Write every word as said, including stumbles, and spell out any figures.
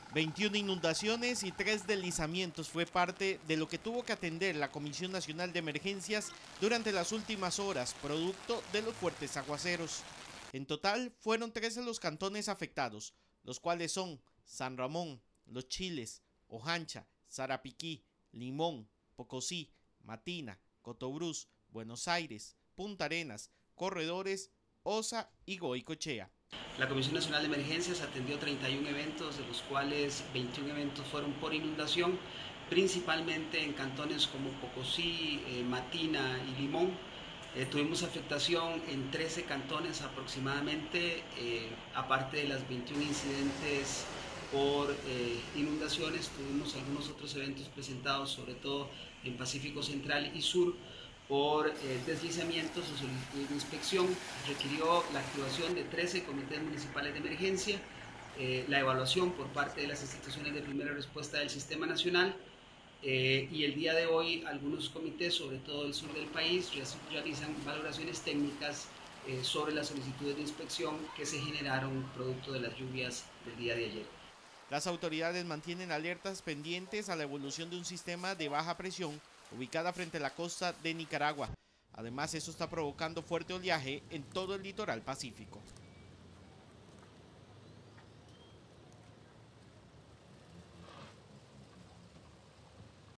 veintiuna inundaciones y tres deslizamientos fue parte de lo que tuvo que atender la Comisión Nacional de Emergencias durante las últimas horas, producto de los fuertes aguaceros. En total, fueron trece los cantones afectados, los cuales son San Ramón, Los Chiles, Ojancha, Sarapiquí, Limón, Pocosí, Matina, Cotobruz, Buenos Aires, Punta Arenas, Corredores, Osa y Goicoechea. La Comisión Nacional de Emergencias atendió treinta y un eventos, de los cuales veintiún eventos fueron por inundación, principalmente en cantones como Pocosí, eh, Matina y Limón. Eh, tuvimos afectación en trece cantones aproximadamente, eh, aparte de las veintiún incidentes por eh, inundaciones, tuvimos algunos otros eventos presentados, sobre todo en Pacífico Central y Sur, por eh, deslizamientos o solicitudes de inspección. Requirió la activación de trece comités municipales de emergencia, eh, la evaluación por parte de las instituciones de primera respuesta del Sistema Nacional, eh, y el día de hoy algunos comités, sobre todo del sur del país, realizan valoraciones técnicas eh, sobre las solicitudes de inspección que se generaron producto de las lluvias del día de ayer. Las autoridades mantienen alertas pendientes a la evolución de un sistema de baja presión ubicada frente a la costa de Nicaragua. Además, eso está provocando fuerte oleaje en todo el litoral pacífico.